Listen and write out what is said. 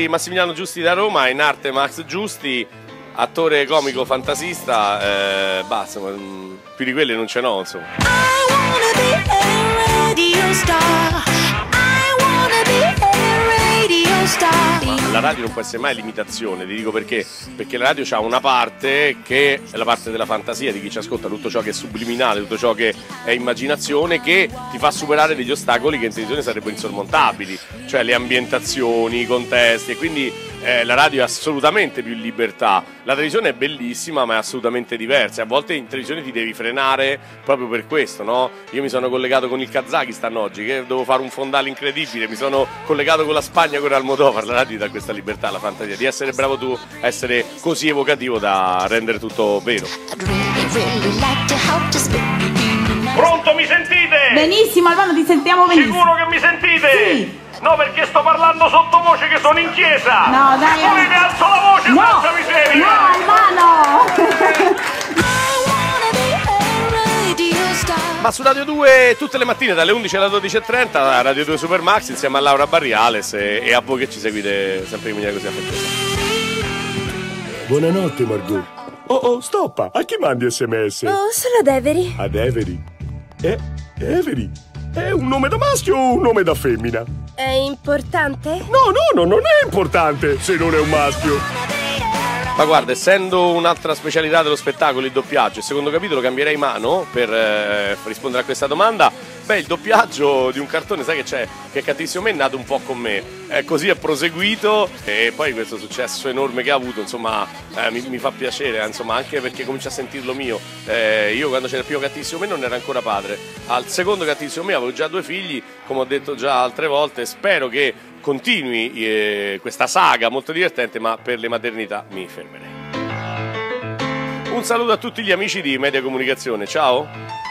di Massimiliano Giusti da Roma, in arte Max Giusti, attore comico fantasista, basta, più di quelli non ce n'ho, insomma. La radio non può essere mai l'imitazione, ti dico perché. Perché la radio ha una parte che è la parte della fantasia di chi ci ascolta, tutto ciò che è subliminale, tutto ciò che è immaginazione, che ti fa superare degli ostacoli che in televisione sarebbero insormontabili, cioè le ambientazioni, i contesti, e quindi la radio è assolutamente più libertà. La televisione è bellissima, ma è assolutamente diversa. A volte in televisione ti devi frenare proprio per questo, no? Io mi sono collegato con il Kazakistan oggi, che dovevo fare un fondale incredibile, mi sono collegato con la Spagna, con Almodovar. La radio dà questa libertà, la fantasia, di essere bravo tu, essere così evocativo da rendere tutto vero. Pronto, mi sentite? Benissimo, Albano, ti sentiamo benissimo. Sicuro che mi sentite? Sì. No, perché sto parlando sottovoce che sono in chiesa. No, dai. Poi mi alzo la voce, no. senza miseria. No, Albano. Ma su Radio 2 tutte le mattine dalle 11 alle 12:30, Radio 2 Supermax insieme a Laura Barriales e a voi che ci seguite sempre in maniera così affettuosa. Buonanotte, Margot. Oh, stoppa! A chi mandi SMS? Oh, solo ad Avery. Ad Avery. Avery. È un nome da maschio o un nome da femmina? È importante? No, non è importante se non è un maschio. Ma guarda, essendo un'altra specialità dello spettacolo il doppiaggio, il secondo capitolo cambierei mano per rispondere a questa domanda. Beh, il doppiaggio di un cartone, sai che c'è? Che è Cattivissimo Me è nato un po' con me. Così è proseguito e poi questo successo enorme che ha avuto, insomma, mi fa piacere, insomma, anche perché comincio a sentirlo mio. Io quando c'era il primo Cattivissimo Me non ero ancora padre. Al secondo Cattivissimo Me avevo già 2 figli, come ho detto già altre volte. Spero che continui questa saga molto divertente, ma per le maternità mi fermerei. Un saluto a tutti gli amici di Media Comunicazione, ciao!